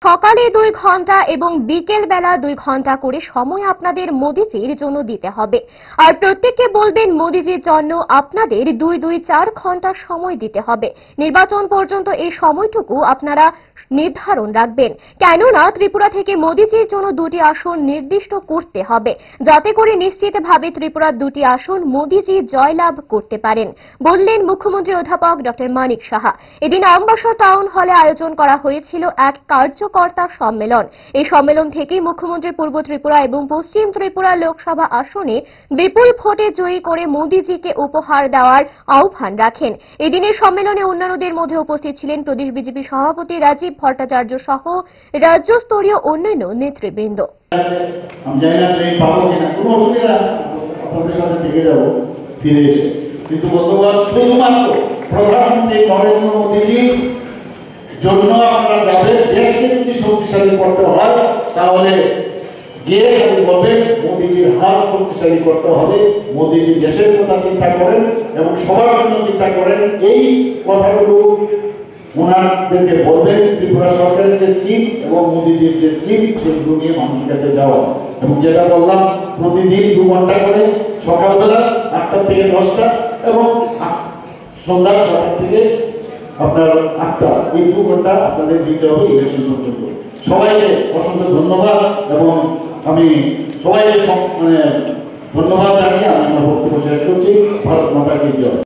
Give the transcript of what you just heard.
সকালে 2 ঘন্টা এবং বিকেল বেলা 2 ঘন্টা করে সময় আপনাদের মোদিজির জন্য দিতে হবে। আর প্রত্যেককে বলবেন মোদিজির জন্য আপনাদের 2-4 ঘন্টা সময় দিতে হবে। নির্বাচন পর্যন্ত এই সময়টুকু আপনারা নির্ধারণ রাখবেন, কেননা ত্রিপুরা থেকে মোদিজির জন্য 2টি আসন নির্দিষ্ট করতে হবে, যাতে করে নিশ্চিতভাবে ত্রিপুরার 2টি আসন মোদিজি জয়লাভ করতে পারেন, বললেন মুখ্যমন্ত্রী অধ্যাপক ডক্টর মানিক সাহা। এদিন আমবাসা টাউন হলে আয়োজন করা হয়েছিল এক কার্যকর্তা সম্মেলন। এই সম্মেলন থেকেই মুখ্যমন্ত্রী পূর্ব ত্রিপুরা এবং পশ্চিম ত্রিপুরা লোকসভা আসনে বিপুল ভোটে জয়ী করে মোদিজিকে উপহার দেওয়ার আহ্বান রাখেন। এদিনের সম্মেলনে অন্যান্যদের মধ্যে উপস্থিত ছিলেন প্রদেশ বিজেপি সভাপতি রাজীব ভট্টাচার্য সহ রাজ্যস্তরীয় অন্যান্য নেতৃবৃন্দ। কিন্তু গতকাল শুধুমাত্র প্রধানমন্ত্রী নরেন্দ্র মোদীজির জন্য আপনারা যাবেন। দেশকে যদি শক্তিশালী করতে হয় তাহলে গিয়ে খালি বলবেন মোদীজির হাত শক্তিশালী করতে হবে। মোদীজি দেশের কথা চিন্তা করেন এবং সবার জন্য চিন্তা করেন। এই কথাগুলো ওনাদেরকে বলবেন। ত্রিপুরা সরকারের যে স্কিম এবং মোদীজির যে স্কিম সেগুলো নিয়ে মানুষের কাছে যাওয়া, এবং যেটা বললাম প্রতিদিন 2 ঘন্টা করে, সকালবেলা 8টা থেকে 10টা এবং সন্ধ্যা 6টা থেকে আপনার 8টা, এই 2 ঘন্টা আপনাদের দিতে হবে ইলেকশন পর্যন্ত। সবাইকে অসংখ্য ধন্যবাদ এবং আমি সবাইকে ধন্যবাদ জানিয়ে আমি আমার বক্তব্য শেষ করছি। ভারত মাতা কি জয়।